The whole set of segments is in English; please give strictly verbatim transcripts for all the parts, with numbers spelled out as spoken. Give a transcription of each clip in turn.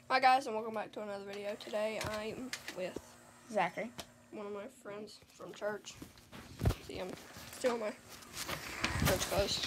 Hi guys, and welcome back to another video. Today I'm with Zachary, one of my friends from church. See, I'm still in my church clothes.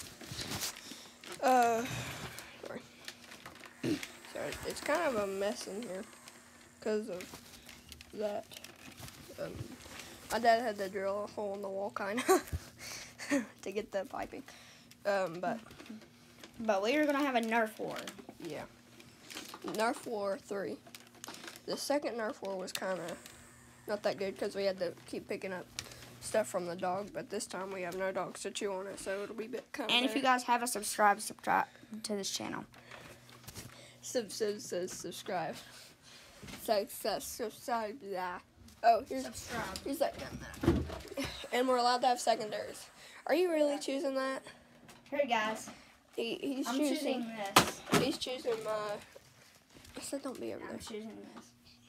Uh, sorry. Sorry, it's kind of a mess in here because of that. Um, my dad had to drill a hole in the wall, kind of, to get the piping. Um, but but we are gonna have a Nerf war. Yeah. Nerf War three. The second Nerf War was kind of not that good because we had to keep picking up stuff from the dog, but this time we have no dogs to chew on it, so it'll be kind of And if you guys haven't subscribed, subscribe to this channel. Sub, sub, sub, subscribe. So, so, subscribe. Yeah. Oh, here's, Subscribe. here's that gun. And we're allowed to have secondaries. Are you really choosing that? Here, guys. He, he's I'm choosing, choosing this. He's choosing my... I said don't be over I'm there. choosing this.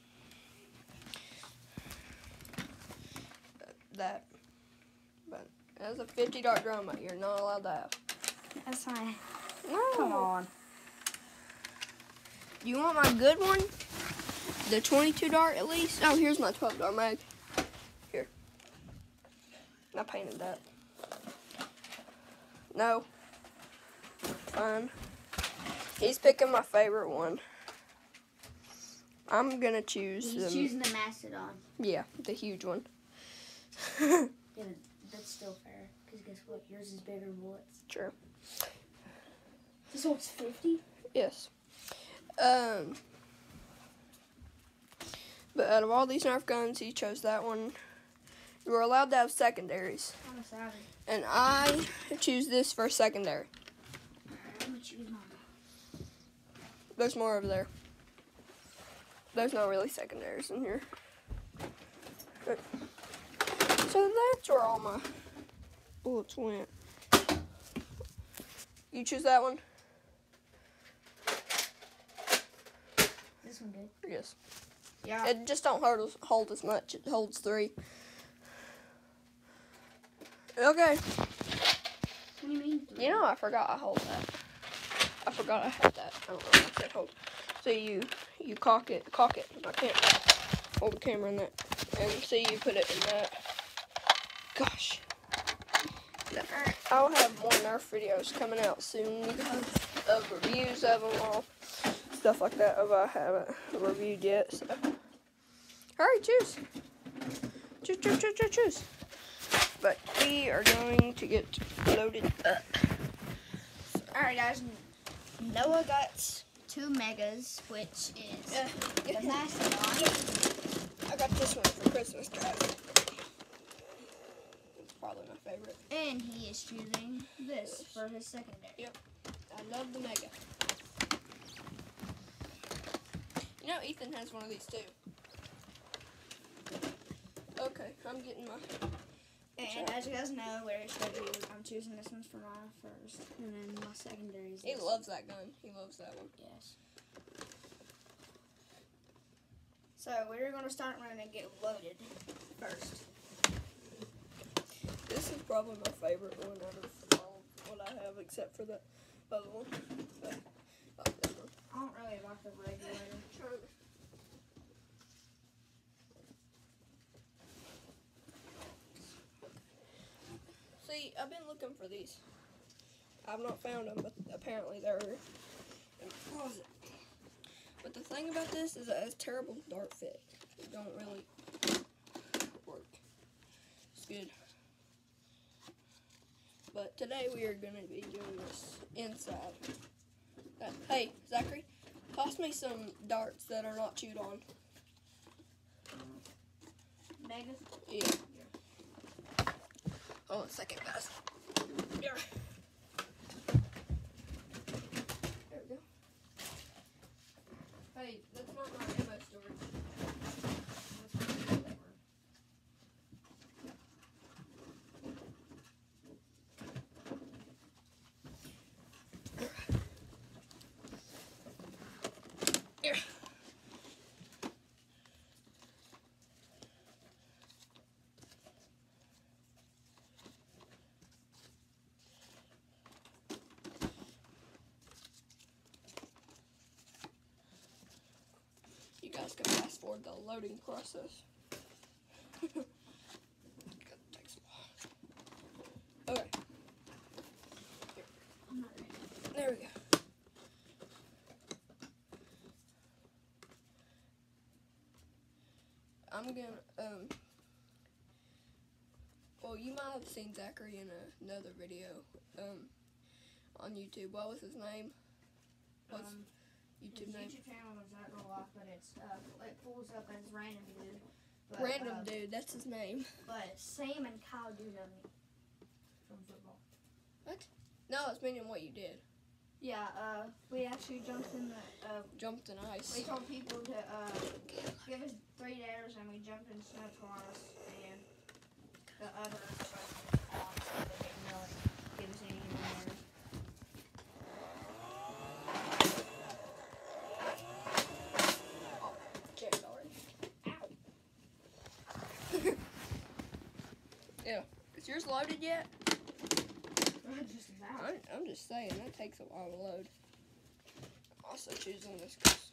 That. But as a fifty dart drum, you're not allowed to have. That's fine. No. Come on. You want my good one? The twenty-two dart at least? Oh, here's my twelve dart mag. Here. I painted that. No. Fine. He's picking my favorite one. I'm gonna choose He's the, choosing the Mastodon. Yeah, the huge one. Yeah, that's still fair. Because guess what? Yours is bigger than bullets. True. This one's fifty? Yes. Um, but out of all these Nerf guns, he chose that one. You were allowed to have secondaries. I'm a savage. And I choose this for secondary. Alright, I'm going to choose mine. There's more over there. There's not really secondaries in here. But, so that's where all my bullets went. You choose that one? This one did. Yes. Yeah. It just don't hold as, hold as much. It holds three. Okay. What do you mean? Three? You know, I forgot I hold that. I forgot I had that. I don't know if I said hold. So you you cock it, cock it. I can't hold the camera in that. And see, you put it in that. Gosh. I'll have more Nerf videos coming out soon of reviews of them all, stuff like that. If I haven't reviewed yet, so hurry, choose, choose, choose, choose, choose, choose. But we are going to get loaded up. Alright, guys. Noah got two megas, which is Uh, the Mastodon. I got this one for Christmas, guys. It's probably my favorite. And he is choosing this for his secondary. Yep. I love the Mega. You know, Ethan has one of these too. Okay, I'm getting my... And as you guys know, where it showed you, I'm choosing this one for mine first, and then my secondary is He this. loves that gun. He loves that one. Yes. So we're gonna start running and get loaded first. This is probably my favorite one out of all what I have, except for the other one. But, not this one. I don't really like the regulator. See, I've been looking for these. I've not found them, but apparently they're in the closet. But the thing about this is that it has terrible dart fit. It don't really work. It's good. But today we are going to be doing this inside. Uh, hey, Zachary, toss me some darts that are not chewed on. Megas? Yeah. Hold on a second, guys. Here. There we go. Hey, that's not my ammo storage. Here. that's gonna fast forward the loading process. Okay. Here. I'm not ready. There we go. I'm gonna, um, well, you might have seen Zachary in a, another video, um, on YouTube. What was his name? What's Um, YouTube his name? YouTube channel is Zach Roloff, but it's uh, it pulls up as random dude. But, Random uh, dude, that's his name. But Sam and Kyle do know me from football. What? No, it's meaning what you did. Yeah, uh, we actually jumped in the, uh, Jumped in ice. we told people to, uh, give us three dares and we jumped in snow twice and the others like, off, so they didn't really give us any more. Oh, jammed already. Ow. Yeah. Is yours loaded yet? Just about. I'm, I'm just saying, that takes a while to load. I'm also choosing this because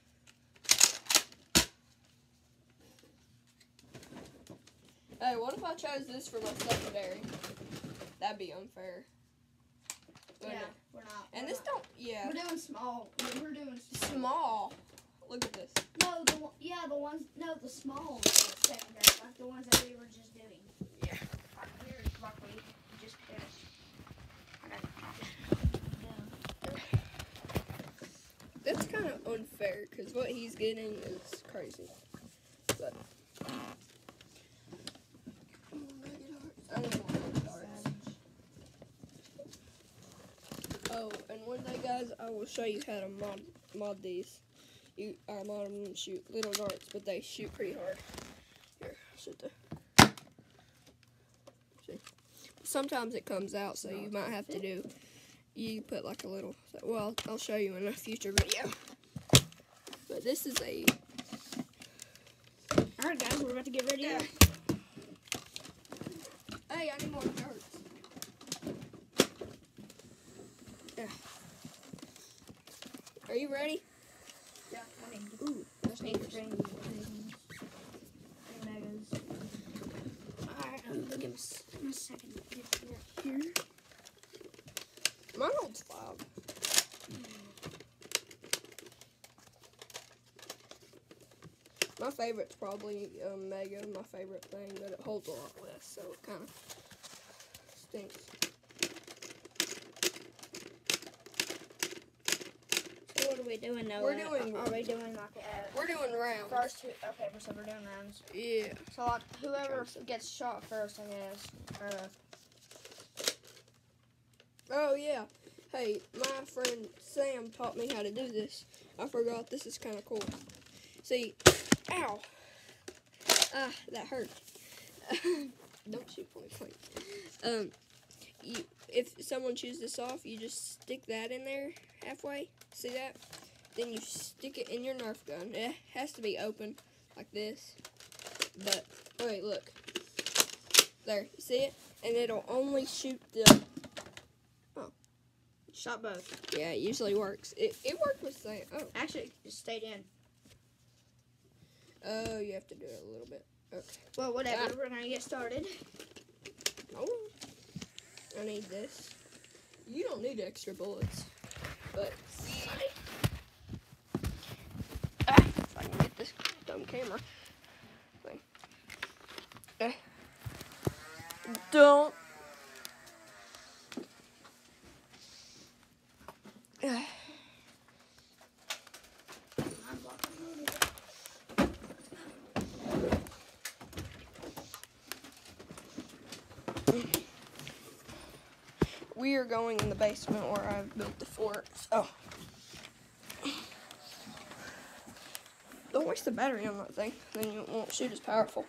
hey, what if I chose this for my secondary? That'd be unfair. Yeah, wouldn't it? we're not. And we're this not. don't, yeah. We're doing small. We're doing Small. Look at this. No, the one- yeah, the ones. No, the small ones are secondary, like the ones that we were just doing. Yeah. Like here's what we just finished. I got That's kind of unfair because what he's getting is crazy. But I need more nugget hearts. Oh, and one day, guys, I will show you how to mod mod these. You, I mod them and shoot little darts, but they shoot pretty hard. Here, shoot the. See, sometimes it comes out, so you might have to do. You put like a little. Well, I'll show you in a future video. But this is a. All right, guys, we're about to get ready. Yeah. Hey, I need more darts. Yeah. Are you ready? Yeah, I need to Ooh, that's make sneakers. three megas. All right, um, give us a second. Get here. Here. Mine holds five. My favorite's probably um, Mega, my favorite thing, but it holds a lot less, so it kind of stinks. So what are we doing now? We're doing- Are we doing like a We're doing rounds. first two? Okay, so we're doing rounds. Yeah. So like whoever gets shot first, I guess. Uh, Oh, yeah. Hey, my friend Sam taught me how to do this. I forgot this is kind of cool. See, ow. Ah, that hurt. Don't shoot point blank. Um, you, if someone chews this off, you just stick that in there halfway. See that? Then you stick it in your Nerf gun. It has to be open like this. But, oh wait, look. There, you see it? And it'll only shoot the... shot both. Yeah, it usually works. It, it worked with Sam. Oh. Actually, it stayed in. Oh, you have to do it a little bit. Okay. Well, whatever. Ah. We're gonna get started. Oh. I need this. You don't need extra bullets. But, ah, if I can get this dumb camera thing. Eh. Don't. Eh. We are going in the basement where I've built the fort. Oh. Don't waste the battery on that thing, then you won't shoot as powerful.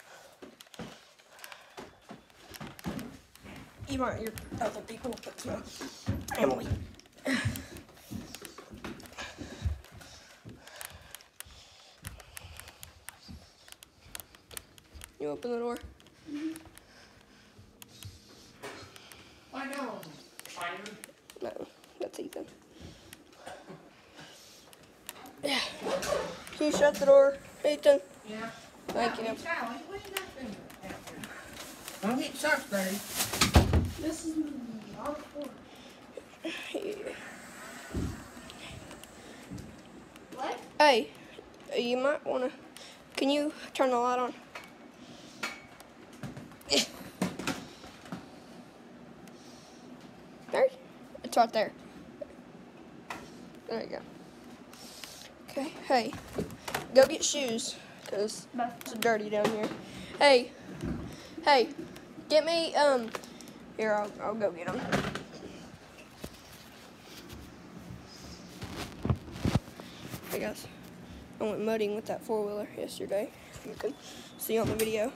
You might hear other people, but it's my family. You open the door? Mm-hmm. I know. Fired. No, that's Ethan. Yeah. Can you shut the door? Ethan. Yeah. Thank you. Sally, what you got finger out there? Don't hit socks, baby. This is our porch. What? Hey, you might want to. Can you turn the light on? There. It's right there. There you go. Okay. Hey, go get shoes, cause it's dirty down here. Hey, hey, get me um. Here, I'll I'll go get them. Hey guys, I went mudding with that four-wheeler yesterday. You can see on the video.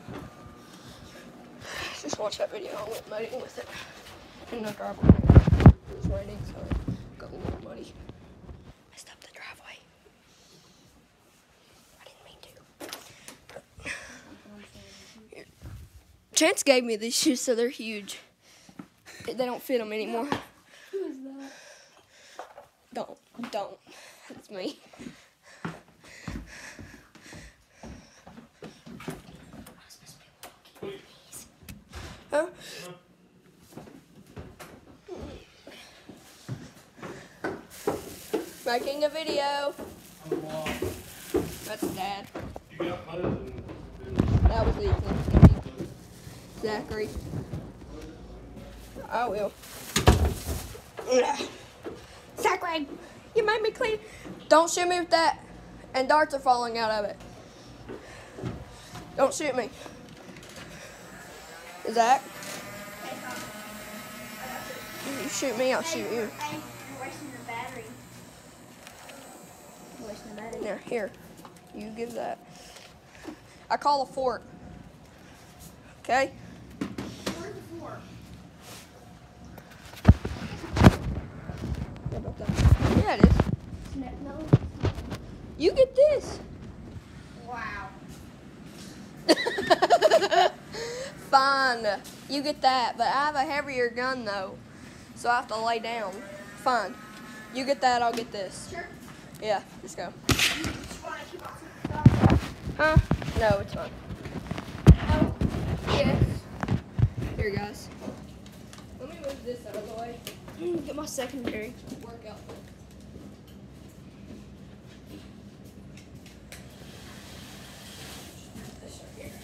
Just watch that video. I went mudding with it in the driveway. It was raining, so it got a little muddy. Messed up the driveway. I didn't mean to. Here. Chance gave me these shoes, so they're huge. They don't fit them anymore. Who is that? Don't, don't. It's me. Huh? Making a video. That's Dad. You got mud and, and That was Ethan. Zachary. I will. Zachary, you made me clean. Don't shoot me with that. And darts are falling out of it. Don't shoot me. Zach, you shoot me, I'll shoot you. Hey, you're wasting your battery. You're wasting the battery. There, here. You give that. I call a fort. Okay? Where's the floor? How about that? Yeah, it is. No. You get this. Wow. Fine. You get that. But I have a heavier gun, though. So I have to lay down. Fine. You get that, I'll get this. Sure. Yeah, let's go. You just want to keep on stuff. Huh? No, it's fine. Oh, yes. Here, guys. Let me move this out of the way. Get my secondary. Work out. This right here.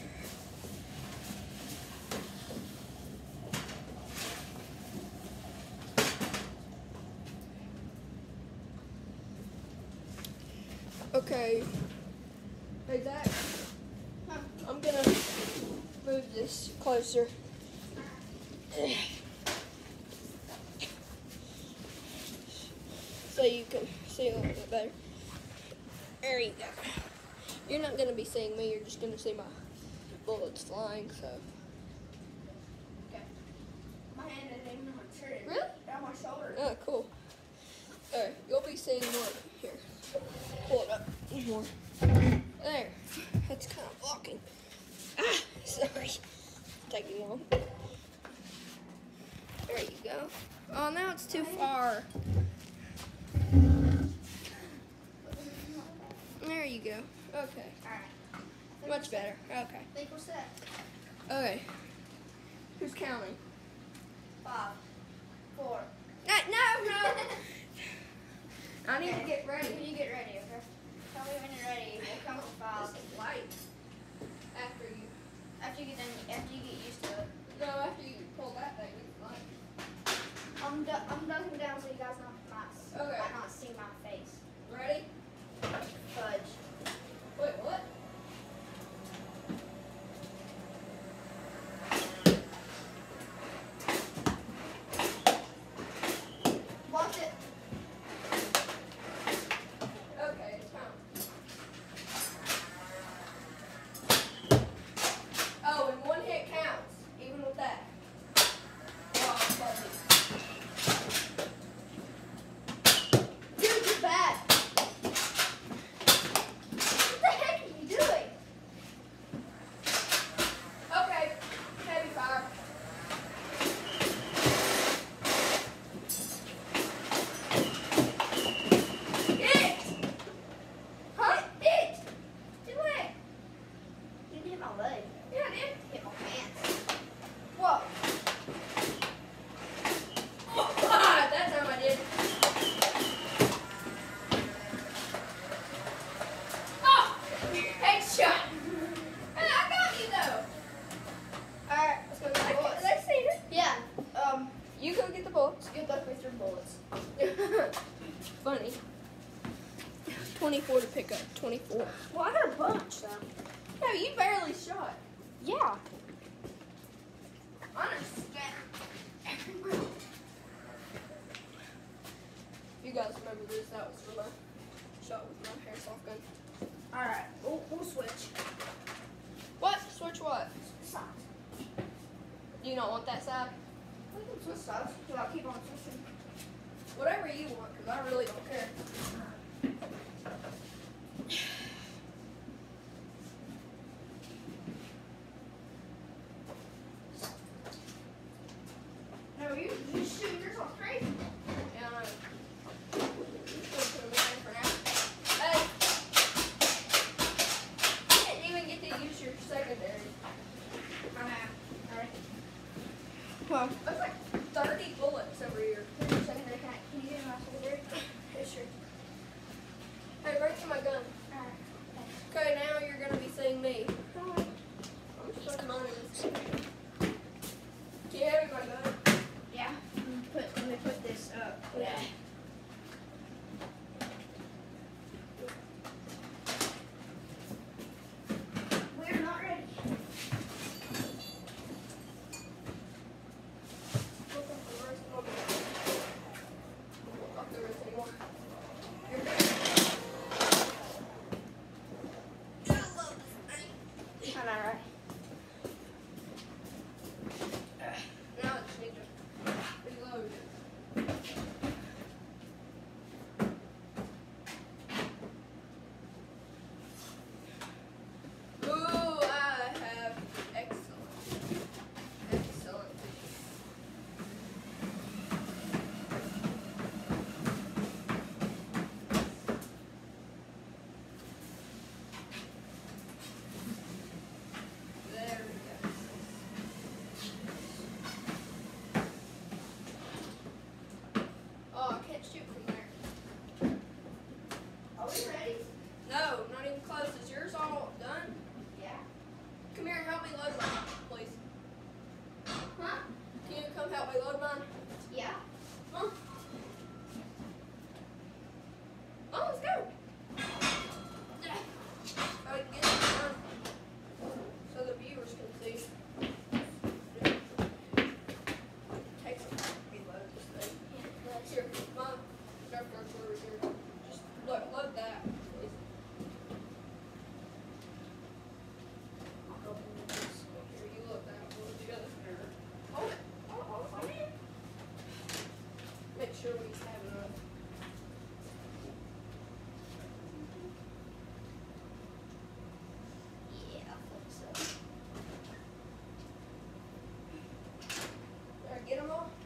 Okay. Hey, Zach. Huh. I'm gonna move this closer. So you can see a little bit better. There you go. You're not gonna be seeing me, you're just gonna see my bullets flying, so. Okay. My hand isn't even on my shirt. It's Really? down my shoulder. Oh, cool. Alright, you'll be seeing more here. Pull it up more. There. That's kind of blocking. Ah, sorry. Taking long. There you go. Oh, now it's too far. There you go. Okay. Alright. Much better. Okay. I think we're set. Okay. Who's counting? Five. Four. No, no, no. I need to Okay. get ready. You get ready, okay? Tell me when you're ready. We'll count to five. This is light. After you. After you get done, after you get used to it. No, after you pull that thing, it's light. I'm du I'm ducking down so you guys not not, Okay. might not see my face. Ready? Fudge. Wait, what? Watch it. Okay, it's time. Oh, and one hit counts, even with that. Oh, fuzzy. shot. Hey, I got you though. Alright, let's go get the bullets. Let's see it. Yeah. Um, You go get the bullets. good luck with your bullets. Funny. twenty-four to pick up. twenty-four. Well, I got a bunch though. No, you barely shot. Yeah. I understand. You guys remember this? That was when I shot with my airsoft gun. Alright, we'll, we'll switch. What? Switch what? Sides. Do you not want that side? We can switch sides. So I'll keep on switching. Whatever you want, because I really don't care. No, you you shooting yourself crazy. Yeah, I know. I'm just gonna put 'em in for now. Hey! You didn't even get to use your secondary. I know. Alright. Well, that's like thirty bullets over here. Here's your secondary. Can, I, can you get my secondary? Yeah, sure. Hey, bring to my gun. Alright. Okay, now you're gonna be seeing me. Alright. I'm just putting mine in this. Can you have my gun? Yeah. Let me put, let me put this up. Yeah. We're not ready. Look up the rest of them. Up the rest anymore. You're good. I love this thing. I know, right? Now I just need to reload it. Ooh, I have excellent, excellent. There we go. Oh, I can't shoot from there. Are we ready? No, not even close. Is yours all done? Yeah. Come here and help me load mine, please. Huh? Can you come help me load mine? Yeah. Huh? Oh, let's go. I would get it done so the viewers can see. Takes a while to reload this thing. Here, mom. Dark dark over here. Just load, load that, please. Here, you load that. We'll do the other. Hold it. Hold it, hold it, hold it. Make sure we have enough. Yeah, I think so. There, get them all.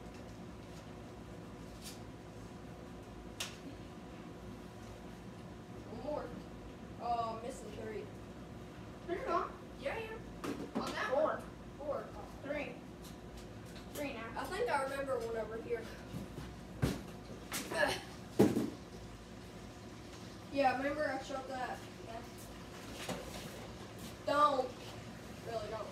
One more. Oh, I'm missing three. No, you're not. Yeah, yeah. On that Four. one. Four. Three. Three now. I think I remember one over here. Yeah, remember I shot that. Don't. Really don't.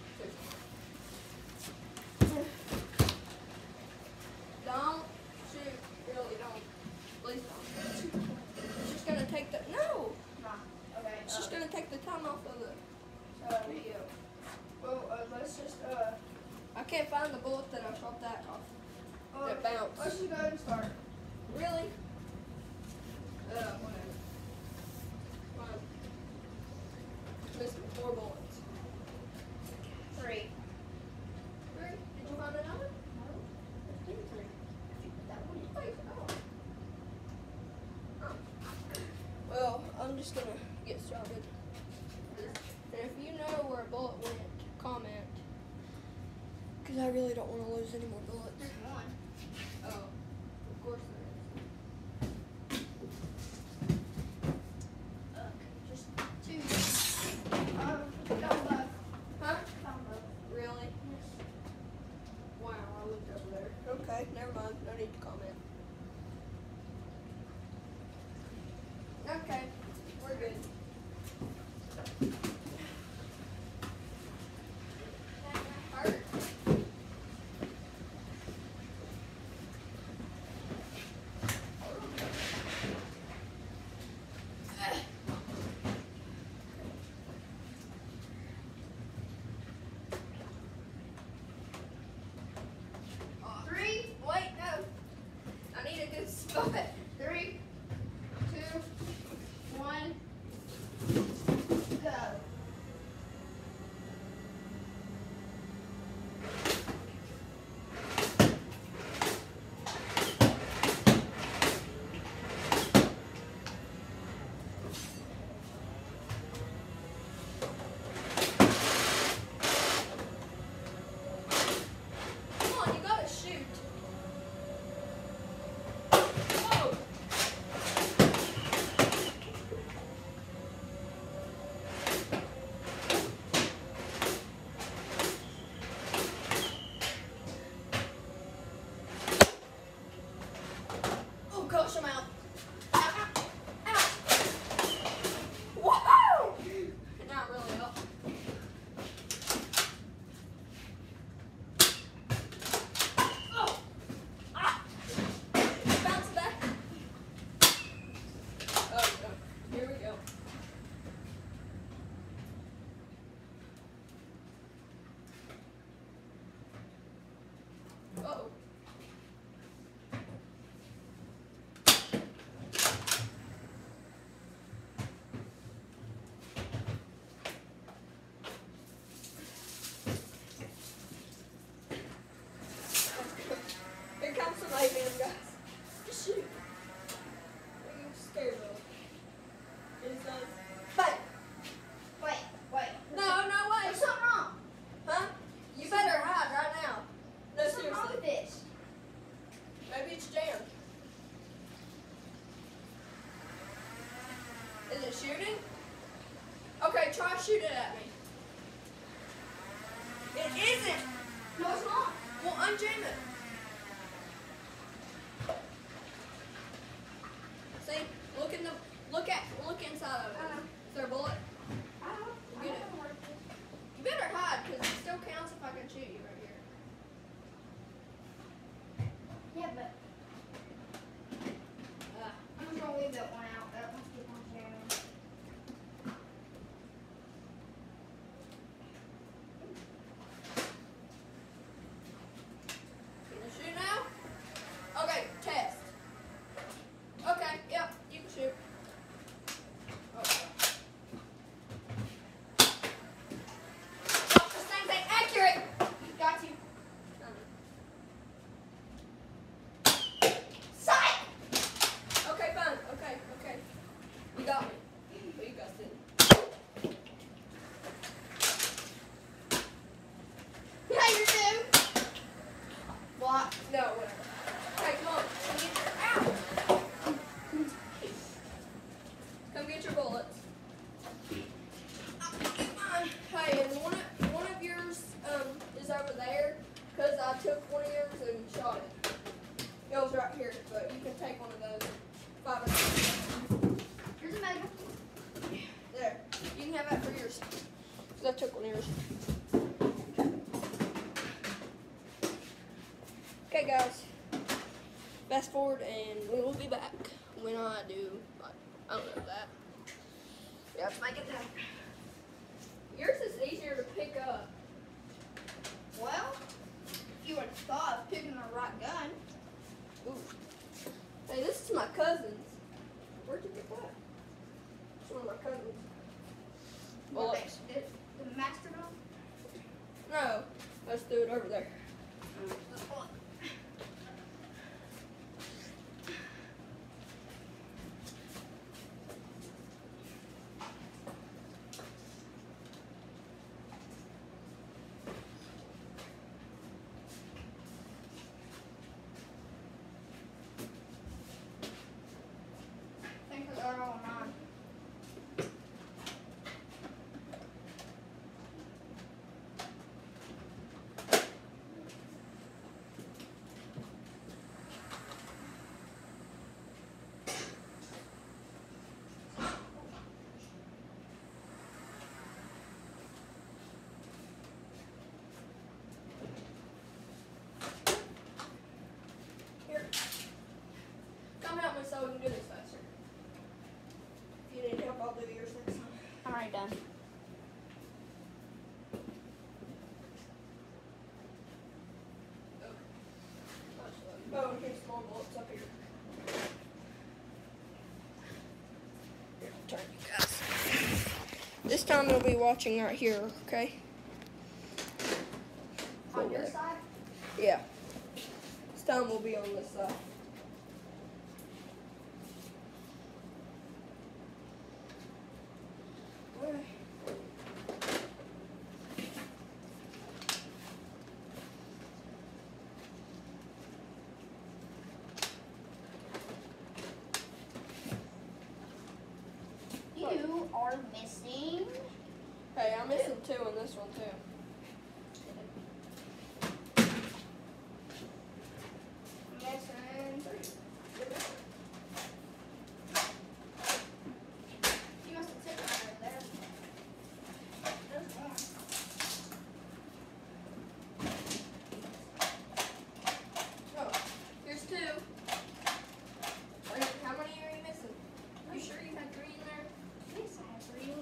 Don't shoot. Really don't. Please don't. It's just gonna take the no. Nah. Okay. It's just uh, gonna take the time off of the uh, video. well, uh, let's just uh, I can't find the bullet that I shot that off. uh That bounced. let's just go ahead and start. Really? Uh, whatever. Fine. Missing four bullets. Three. Three? Did you find another? No. It's been three. That one. Wait, oh. Oh. Well, I'm just gonna get started. And if you know where a bullet went, comment. Because I really don't want to lose any more bullets. There's one. Oh, of course there is. Uh, just two. Um, down below. Huh? Down below. Really? Wow, I looked over there. Okay, never mind. No need to comment. Okay, we're good. shooting? Okay, try shoot it at me. It isn't. No, it's not. Well, unjam it. See, look in the look at look inside of it. Uh, Is there a bullet? I don't know. Get it. You better hide, because it still counts if I can shoot you right here. Yeah, but Uh, I'm just gonna leave that one out. That one's getting on jamming. can you shoot now? Okay, test. Okay, yep, you can shoot. Okay. Oh, this thing's ain't accurate. Got you. Okay, fine. Okay, okay. You got me. Oh, you guys didn't. Yeah, you do. What? No, whatever. Okay, come on. Come get your ow. Come get your bullets. Hey, and one of one of yours um is over there because I took one of yours and shot it. It was right here, but you can take one of those. Five minutes. Here's a mega. There. You can have that for yours. Because I took one of yours. Okay, guys. Fast forward and we will be back when I do. I don't know that. Yeah, let's make it down. Yours is easier to pick up. Well, if you would have thought of picking the right gun. Ooh. Hey, this is my cousin's. Where'd you get that? It's one of my cousins. What Bullets. they, the, the Mastodon? No, let's do it over there. This one. I think they're all mine. Here. Come help me so we can do this faster. If you need help, I'll do yours next time. I'm already done. Oh, and here's small bullets up here. Here, I'll turn you guys. This time we'll be watching right here, okay? On your side? Yeah. This time we'll be on this side. Alright. You are missing. Hey, I'm missing two in this one too. Missing three. You must have taken one right there. There's one. Oh, here's two. Wait, how many are you missing? You sure you had three in there? Yes, I have three.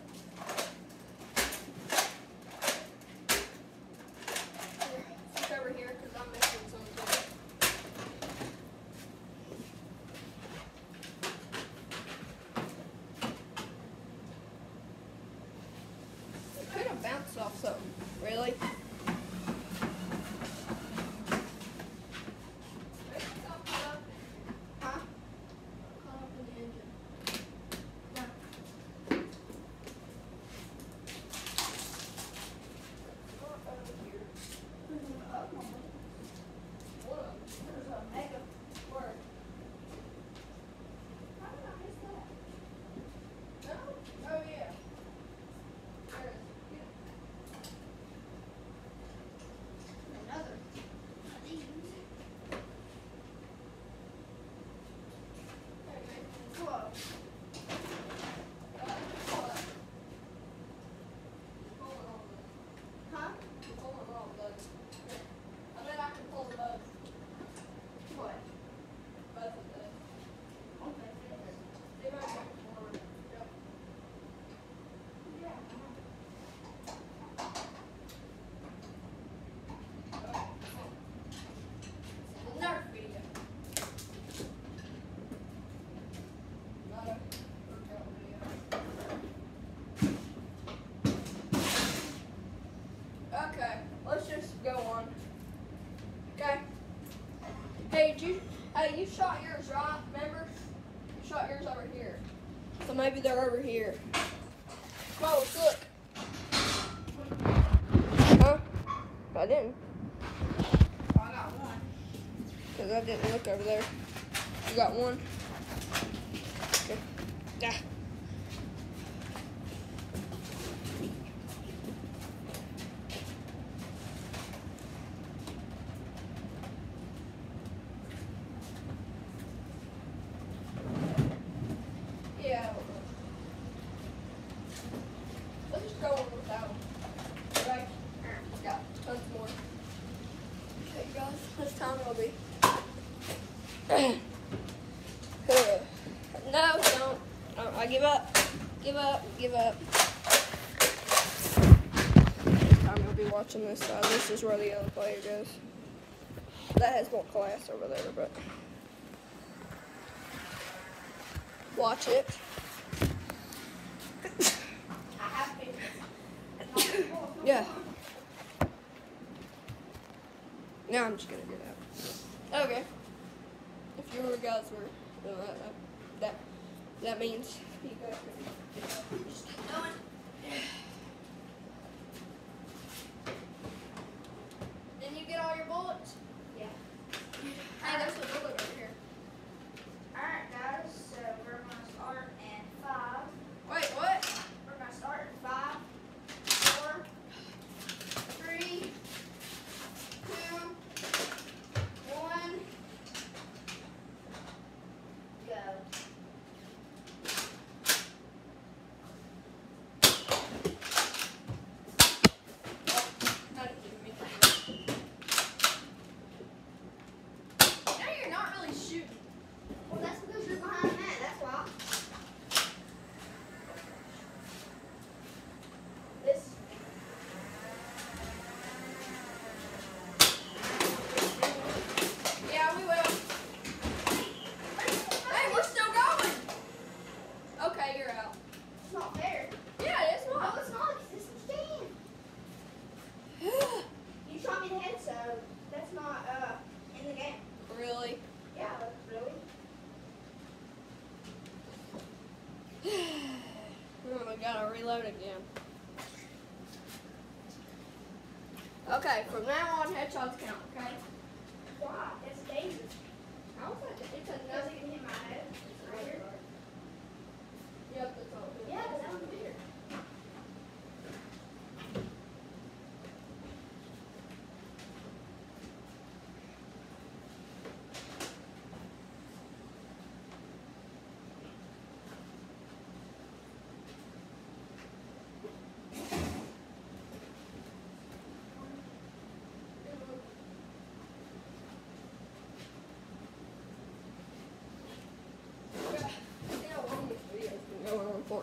Here, switch over here because I'm missing some too. It could have bounced off something. Really? Huh? Caught up in the engine. Not over here. One of them. There's a mega. Where? How did I miss that? No? Hey, you shot yours, right? Remember? You shot yours over here. So maybe they're over here. Oh, look. Huh? I didn't. Oh, I got one. Because I didn't look over there. You got one? Okay. Yeah. Yeah. Let's just go on with that one. Right? Got tons more. Okay, guys, this time will be. No, don't. Oh, I give up. Give up. Give up. This time you'll be watching this side. This is where the other player goes. That has more class over there, but watch it. I have been. Yeah. Now I'm just gonna do that. Okay. If you guys were, uh, that that means you guys can just keep going. Didn't you get all your bullets? Yeah. Hey, there's a bullet over here. Alright, guys, so we're going to start in five. Wait, what? We're going to start in five, four, three, two, one, go. That didn't mean that. Now you're not really shooting. Well, that's because you're behind that, that's why. This. Yeah, we will. Hey, we're still going. Okay, you're out. It's not fair. Yeah, it is No, not. it's not, 'cause this is game. You shot me in the head, so that's not uh in the game. Really? Yeah, really. Oh, we gotta reload again. Okay, from now on, headshots count, okay? Why? That's dangerous. How is that? It's a Because it can hit my head. Right here. Yep, that's all. Yeah, because that one's bigger. Going on for.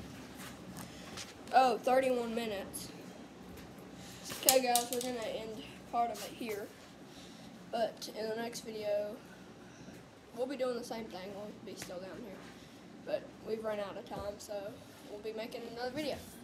Oh, thirty-one minutes. Okay, guys, we're gonna end part of it here. But in the next video, we'll be doing the same thing. We'll be still down here. But we've run out of time, so we'll be making another video.